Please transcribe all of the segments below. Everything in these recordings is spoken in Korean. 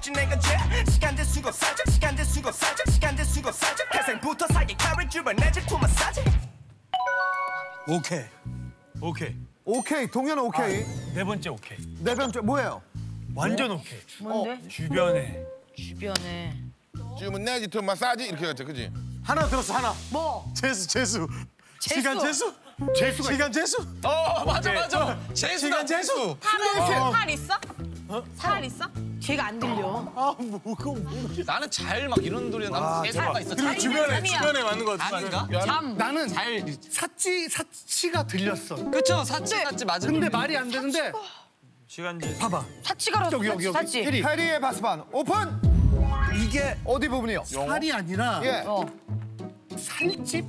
없지 내가 죄 시간대 수고 살자 시간대 수고 살자 시간대 수고 살자 태생부터 사기 캐릭 주변에 질투 마사지 오케이. 오케이. 오케이, 동현 오케이. 네 번째 오케이. 네 번째 뭐예요? 완전 오케이. 뭔데? 주변에. 주변에. 지금은 내 질투 마사지 이렇게 갔지, 그지? 하나 들었어, 하나. 뭐? 재수. 시간 재수. 재수가 시간 재수. 맞아. 시간 재수. 살 있어? 살 있어? 제가 안 들려. 나는 잘 막 이런 소리는 나는 재수가 있어. 그리고 주변에 맞는 거 같아. 아닌가? 나는 잘 사치가 들렸어. 그쵸 사치 맞아. 근데 말이 안 되는데 시간 재수. 봐봐. 사치가로 여기 사치. 해리의 바스반 오픈. 이게 어디 부분이요? 살이 아니라 예. 살집?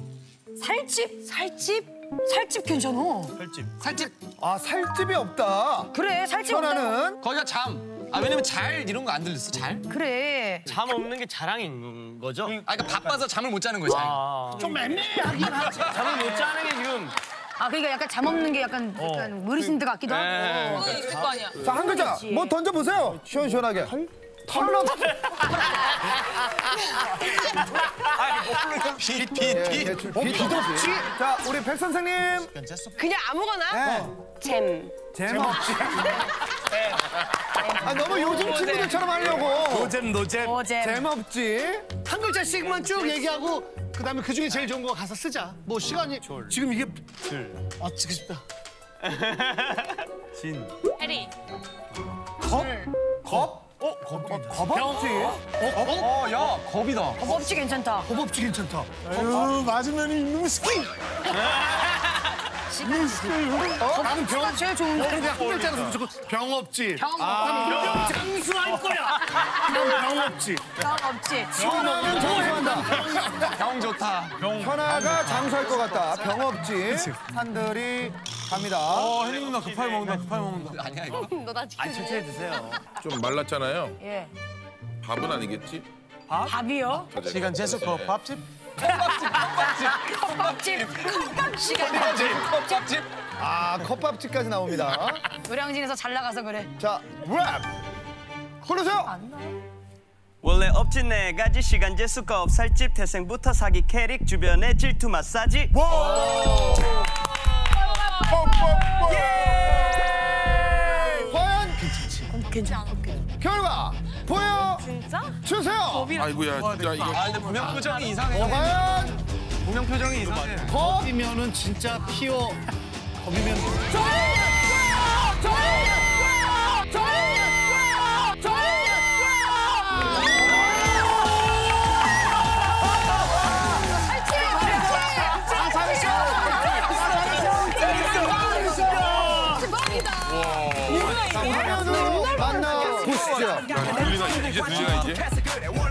살집 괜찮아. 살집 아 살집이 없다. 그래, 살집 없다. 현아는 거기가 왜냐면 잘 이런 거 안 들렸어 잘? 그래. 잠 없는 게 자랑인 거죠? 그러니까 바빠서 잠을 못 자는 거야 잘. 좀 애매하긴 하지. 잠을 못 자는 게 지금 그러니까 약간 잠 없는 게 약간 어르신들 같기도 하고. 그거 있을 거 아니야. 자 한 글자 뭐 던져 보세요. 시원시원하게. 털러. 빛없지. 자 우리 백 선생님. 그냥 아무거나? 잼. 잼 없지. 너무 요즘 친구들처럼 하려고. 노잼. 잼 없지. 한 글자씩만 쭉 얘기하고 그다음에 그 중에 제일 좋은 거 가서 쓰자. 뭐 시간이 지금 이게 쓰고 싶다. 진. 해리. 겁? 겁없지. 야 겁이다. 겁없지 괜찮다. 호법지 괜찮다. 아유 맞으면 이놈 스키. 나는 병 제일 좋은 거. 그냥 한 글자라서 무조건 병없지. 병없지. 장수할 거야. 병없지. 병없지. 현아는 장수한다. 병 좋다. 현아가 장수할 것 같다. 병 없지. 산들이 갑니다. 혜리 누나 급하게 먹는다. 아니야 이거. 너나 지켜줘. 드세요. 좀 말랐잖아요. 예. 밥은 아니겠지? 밥이요? 시간 재수 밥집. 컵밥집. 컵집. 컵밥집까지 나옵니다. 노량진에서 잘 나가서 그래. 자, 랩. 고르세요. 원래 없지 네 가지 시간 재수 컵 살집 태생부터 사기 캐릭 주변에 질투 마사지. 과연 괜찮아. 결과 보여 진짜? 주세요. 아이고야, 진짜 이거. 근데 분명 표정이 이상해. 과연 분명 표정이 이상해. 겁이면은 진짜 피어. 겁이면 화면으로 만나 보시죠. 이제 들리나 이제?